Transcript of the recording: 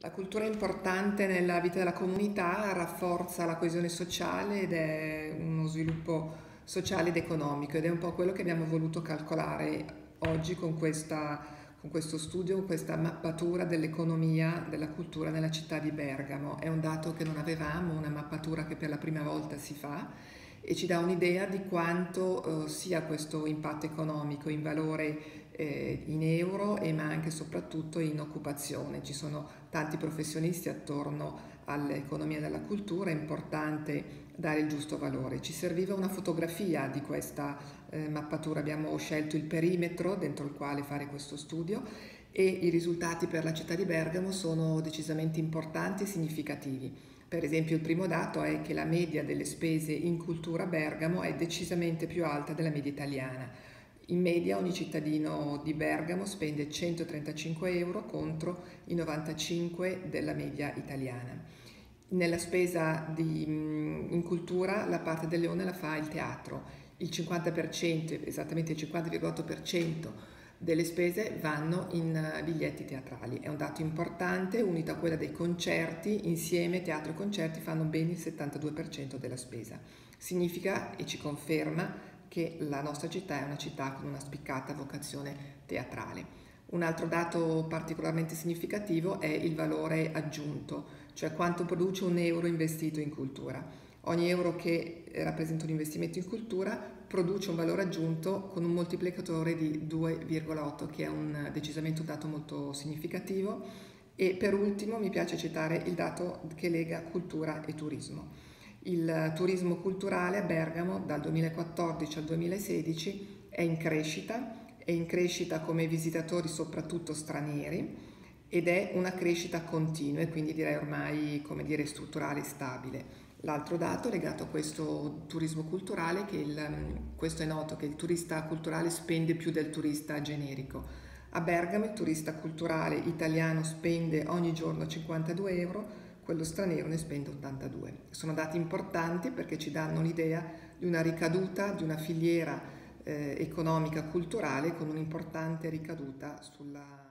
La cultura è importante nella vita della comunità, rafforza la coesione sociale ed è uno sviluppo sociale ed economico ed è un po' quello che abbiamo voluto calcolare oggi con questo studio, con questa mappatura dell'economia, della cultura nella città di Bergamo. È un dato che non avevamo, una mappatura che per la prima volta si fa e ci dà un'idea di quanto sia questo impatto economico in valore in euro ma anche e soprattutto in occupazione. Ci sono tanti professionisti attorno all'economia della cultura, è importante dare il giusto valore. Ci serviva una fotografia di questa mappatura, abbiamo scelto il perimetro dentro il quale fare questo studio e i risultati per la città di Bergamo sono decisamente importanti e significativi. Per esempio il primo dato è che la media delle spese in cultura a Bergamo è decisamente più alta della media italiana. In media ogni cittadino di Bergamo spende 135 euro contro i 95 della media italiana. Nella spesa in cultura la parte del leone la fa il teatro, il 50%, esattamente il 50,8% delle spese vanno in biglietti teatrali. È un dato importante, unito a quella dei concerti, insieme teatro e concerti fanno ben il 72% della spesa. Significa e ci conferma che la nostra città è una città con una spiccata vocazione teatrale. Un altro dato particolarmente significativo è il valore aggiunto, cioè quanto produce un euro investito in cultura. Ogni euro che rappresenta un investimento in cultura produce un valore aggiunto con un moltiplicatore di 2,8, che è decisamente un dato molto significativo. E per ultimo mi piace citare il dato che lega cultura e turismo. Il turismo culturale a Bergamo dal 2014 al 2016 è in crescita come visitatori soprattutto stranieri ed è una crescita continua e quindi direi ormai strutturale e stabile. L'altro dato legato a questo turismo culturale è che questo è noto che il turista culturale spende più del turista generico. A Bergamo il turista culturale italiano spende ogni giorno 52 euro, quello straniero ne spende 82. Sono dati importanti perché ci danno l'idea di una ricaduta, di una filiera economica culturale con un'importante ricaduta sulla